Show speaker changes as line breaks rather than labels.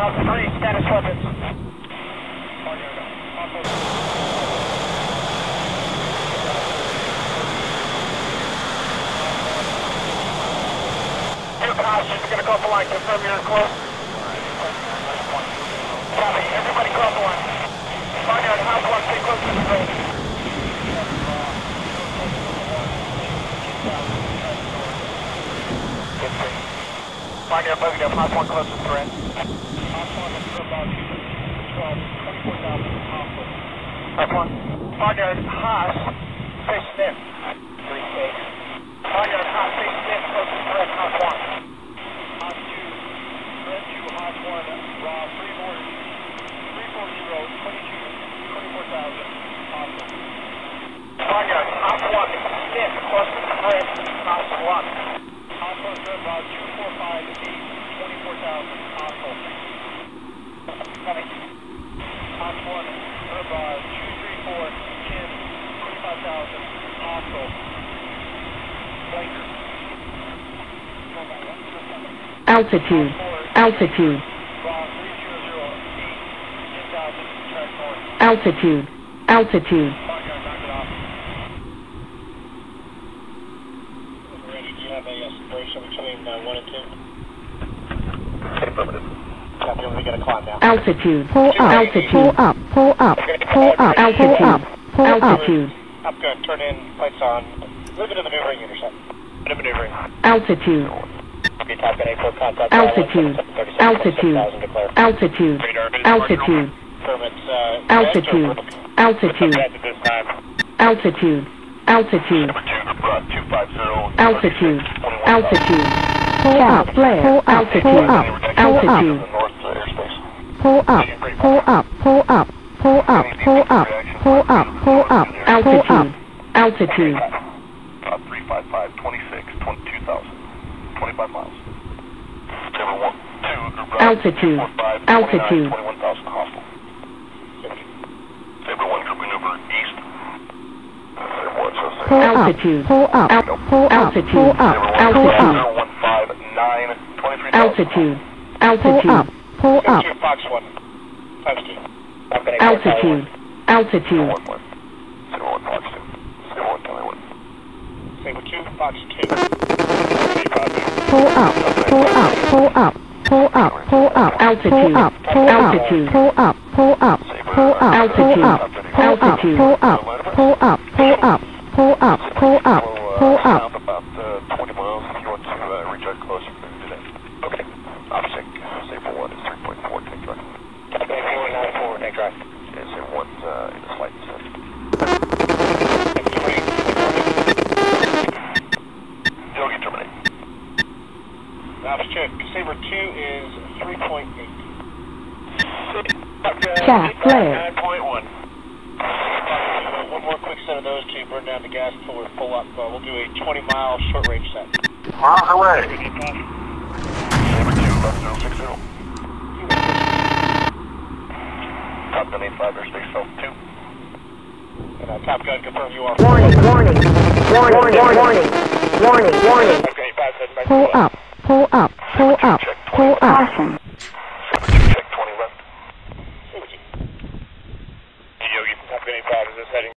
3, status weapons. Two cautions, you're going to go off the line, confirm you're close. Copy, everybody go off the line. Find out how close, stay close to the road. Find out, buggy up, hot one closest threat. Hot one is about 24,000 hospital. Hot one. Find out, Haas, face sniff. 3 states. Find out, Haas, face sniff, closest threat, hot one. Hot 2, threat 2, hot 1, raw 340, 24,000 hospital. Find out, hot 1, sniff, closest threat, hot 1. Hot 1, about 2458, 24,000 hospital. Coming. Hot 1, 234, 10, 25,000 hospital. Blanker.
Altitude, altitude,
Raw 3008, 10,000 track north.
altitude, altitude.
Knock it off. Ready, do you have a separation between 1 and 2? Affirmative. Copy, we got to climb now.
Altitude, pull up, altitude, pull up, pull up, pull up, altitude, altitude.
Up, good. Turn in, lights on. Move into maneuvering intercept. Maneuvering.
Altitude,
Okay, Top Gun 84, contact.
altitude, altitude, altitude, altitude,
Permits,
altitude, altitude,
this time.
altitude, altitude,
Number 250.
altitude, altitude. Pull up, flare, pull altitude, pull up, altitude.
North airspace.
Pull up, pull up, pull up, pull up, pull up, pull up, pull up, altitude, altitude.
355, 26, 22,000, 25 miles. Saber 1, 2,
Altitude,
45,
altitude.
21,000 hostile. Saber 1, group maneuver east. Saber 1, so say.
Pull altitude, pull up, pull altitude, pull up, altitude,
0159, 23,000.
altitude, altitude, pull up,
Fox 1, times 2.
altitude, altitude,
Saber 1, Fox 2. Saber 1, Kelly 1. Saber 2, Fox 2.
pull up, pull up, pull up, pull up, pull up, altitude, pull altitude, pull up, pull up, pull up, altitude, pull up, pull up, pull up, pull up, pull up, pull up, pull up.
About 20 miles if you want to reject closer to that. Okay. Opposite. Saber 1 is 3.4, take drive. Saber 494, take drive. Yeah, Saber 1's in the flight descent. Yogi terminate. Ops check. Saber 2 is 3.8.
Jack, flare.
9.1. One more quick set of those two, burn down the gas until we're full up. We'll do a 20-mile short-range set.
Miles away.
Saber 2, left 060. Top Gun 85, airspace Falcon 2. And Top Gun, confirm you are.
Warning, warning, warning, warning, warning, warning.
Top Gun 85, heading back to
Pull
the left.
up, pull up, pull up, pull up.
Saber 2, check 20 left. Saber 2. Yogi, Top Gun 85, is this heading?